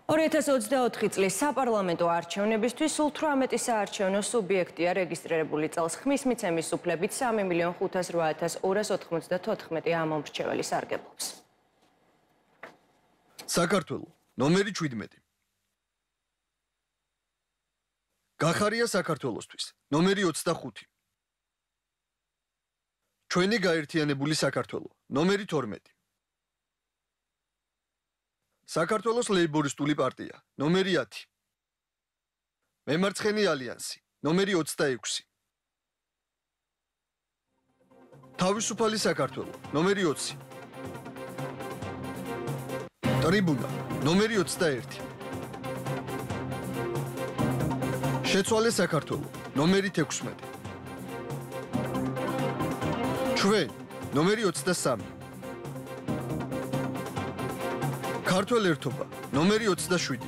2024 წლის საპარლამენტო არჩევნებისთვის სულ 18 საარჩევნო სუბიექტია რეგისტრირებული წელს ხმის მიცემის უფლებით 3.508,294 ამომრჩეველი სარგებლობს. საქართველო ნომერი 17. გახარია საქართველოსთვის ნომერი 25. ჩვენი გაერთიანებული საქართველო ნომერი 12. საქართველოს ლეიბორისტული პარტია ნომერი 10. მემარცხენე ალიანსი ნომერი 26. თავისუფალი საქართველო ნომერი 20. ტრიბუნა ნომერი 21. შეცვალე საქართველო ნომერი 16. ჩვენ ნომერი 23. ქართველ ერთობა ნომერი 27.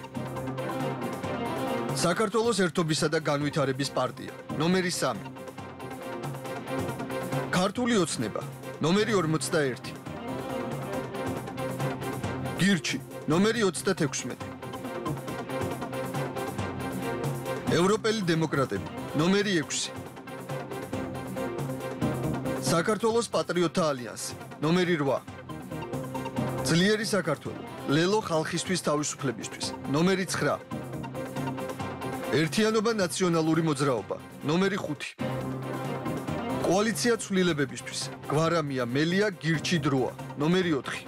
საქართველოს ერთობისა და განვითარების პარტია ნომერი 3. ქართული ოცნება ნომერი 41. გირჩი ნომერი 36. ევროპელი დემოკრატები ნომერი 6. საქართველოს პატრიოტთა ალიანსი ნომერი 8. ძლიერი საქართველო ლელო ხალხისთვის თავისუფლებისთვის ნომერი 9. ერთიანობა ნაციონალური მოძრაობა ნომერი 5. კოალიცია ცვლილებებისთვის გვარამია მელია გირჩი დროა ნომერი 4.